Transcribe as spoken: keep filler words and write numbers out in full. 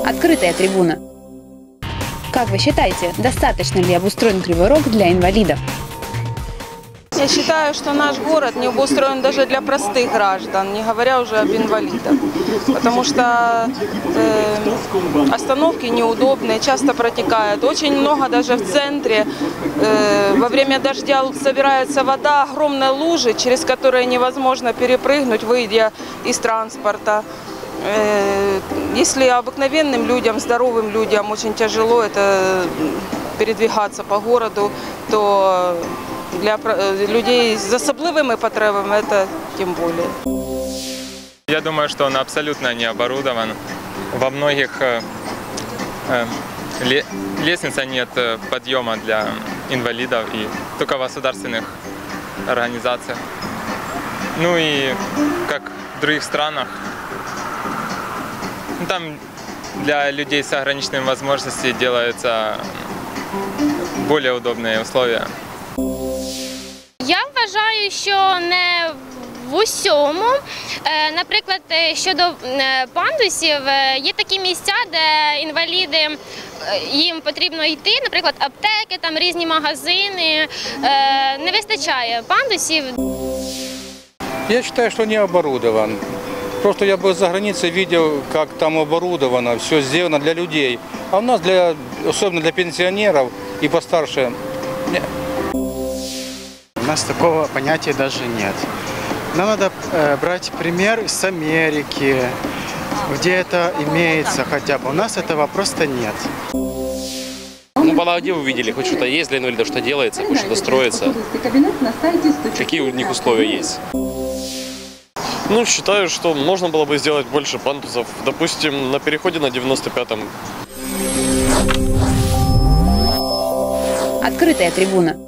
Открытая трибуна. Как вы считаете, достаточно ли обустроен Кривой Рог для инвалидов? Я считаю, что наш город не обустроен даже для простых граждан, не говоря уже об инвалидах. Потому что э, остановки неудобные, часто протекают. Очень много даже в центре. Э, во время дождя собирается вода, огромные лужи, через которые невозможно перепрыгнуть, выйдя из транспорта. Э, если обыкновенным людям, здоровым людям очень тяжело это передвигаться по городу, то для людей з особливими потребами это тем более. Я думаю, что он абсолютно не оборудован. Во многих э, э, лестниц нет подъема для инвалидов и только в государственных организациях. Ну и как в других странах, там для людей с ограниченными возможностями делаются более удобные условия. Я вважаю, що не в усьому. Наприклад, щодо пандусів, є такі місця, де інваліди, їм потрібно йти, наприклад, аптеки, там різні магазини, не вистачає пандусів. Я считаю, что не оборудован. Просто я был за границей, видел, как там оборудовано, все сделано для людей. А у нас, для, особенно для пенсионеров и постарше, нет. У нас такого понятия даже нет. Нам надо э, брать пример с Америки, где это имеется хотя бы. У нас этого просто нет. Ну, мало где вы видели, хоть что-то есть для инвалидов, что делается, хоть что-то строится. Какие у них условия есть? Ну, считаю, что можно было бы сделать больше пандусов. Допустим, на переходе на девяносто пятом. Открытая трибуна.